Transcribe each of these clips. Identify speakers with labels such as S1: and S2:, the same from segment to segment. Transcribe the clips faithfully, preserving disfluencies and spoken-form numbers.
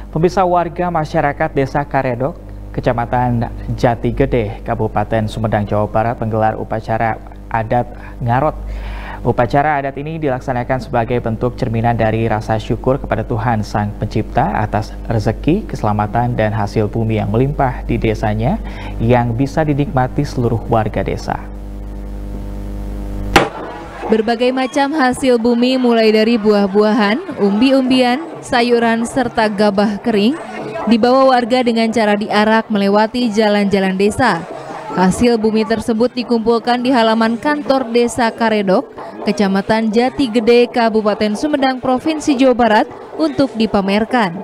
S1: Pemirsa, warga masyarakat Desa Karedok, Kecamatan Jati Gede, Kabupaten Sumedang, Jawa Barat menggelar upacara adat Ngarot. Upacara adat ini dilaksanakan sebagai bentuk cerminan dari rasa syukur kepada Tuhan Sang Pencipta atas rezeki, keselamatan, dan hasil bumi yang melimpah di desanya yang bisa dinikmati seluruh warga desa.
S2: Berbagai macam hasil bumi mulai dari buah-buahan, umbi-umbian, sayuran, serta gabah kering dibawa warga dengan cara diarak melewati jalan-jalan desa. Hasil bumi tersebut dikumpulkan di halaman kantor Desa Karedok, Kecamatan Jati Gede, Kabupaten Sumedang, Provinsi Jawa Barat untuk dipamerkan.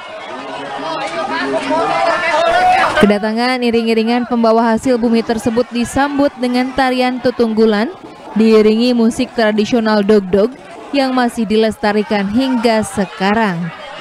S2: Kedatangan iring-iringan pembawa hasil bumi tersebut disambut dengan tarian tutunggulan, diiringi musik tradisional dog-dog yang masih dilestarikan hingga sekarang.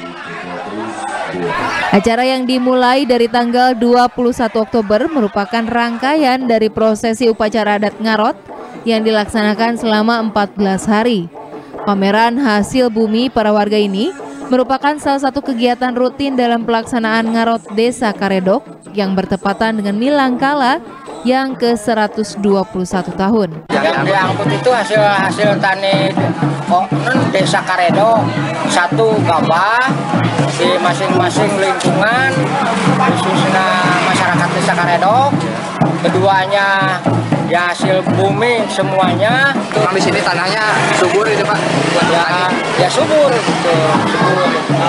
S2: Acara yang dimulai dari tanggal dua puluh satu Oktober merupakan rangkaian dari prosesi upacara adat Ngarot yang dilaksanakan selama empat belas hari. Pameran hasil bumi para warga ini merupakan salah satu kegiatan rutin dalam pelaksanaan Ngarot Desa Karedok yang bertepatan dengan Milangkala yang ke seratus dua puluh satu tahun.
S3: Yang diangkut itu hasil-hasil tani oh, Desa Karedok, satu gabah di masing-masing lingkungan, khususnya masyarakat Desa Karedok. Keduanya ya hasil bumi semuanya.
S4: Memang di sini tanahnya subur itu Pak?
S3: Ya, ya subur, gitu, subur.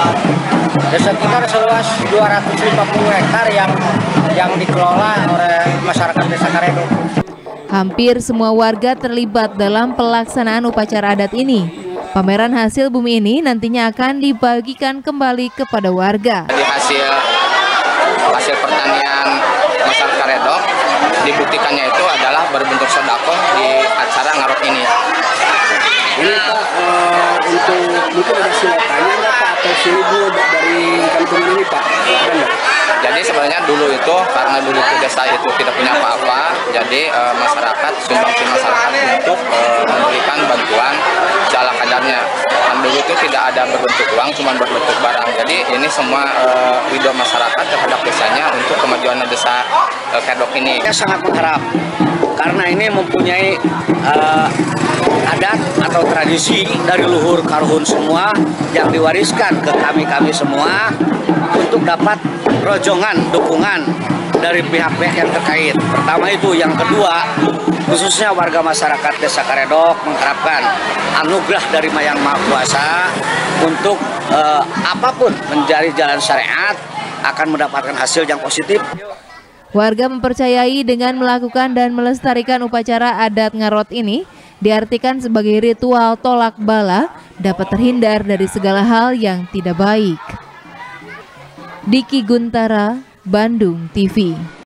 S3: Ya, sekitar seluas dua ratus lima puluh hektar yang yang dikelola oleh masyarakat Desa Karedok.
S2: Hampir semua warga terlibat dalam pelaksanaan upacara adat ini. Pameran hasil bumi ini nantinya akan dibagikan kembali kepada warga.
S4: Jadi hasil hasil pertanian masyarakat Karedok dibuktikannya itu adalah berbentuk sedekah di acara Ngarot ini.
S5: Ini Pak, uh, untuk mungkin ada silatannya nggak Pak atau silbu dari kantor ini Pak?
S4: Jadi sebenarnya dulu itu karena dulu itu desa itu tidak punya apa-apa, jadi uh, masyarakat sumbangsi masyarakat untuk uh, memberikan bantuan seala kadarnya. Dan dulu itu tidak ada berbentuk uang, cuma berbentuk barang. Jadi ini semua uh, ridho masyarakat terhadap desanya untuk kemajuan desa uh, Karedok ini.
S5: Saya sangat mengharap karena ini mempunyai uh, adat atau tradisi dari luhur karuhun semua yang diwariskan ke kami-kami semua untuk dapat rojongan dukungan dari pihak-pihak yang terkait. Pertama itu, yang kedua khususnya warga masyarakat Desa Karedok mengharapkan anugerah dari Yang Maha Kuasa untuk uh, apapun menjadi jalan syariat akan mendapatkan hasil yang positif.
S2: Warga mempercayai dengan melakukan dan melestarikan upacara adat Ngarot ini diartikan sebagai ritual tolak bala dapat terhindar dari segala hal yang tidak baik. Diki Guntara, Bandung T V.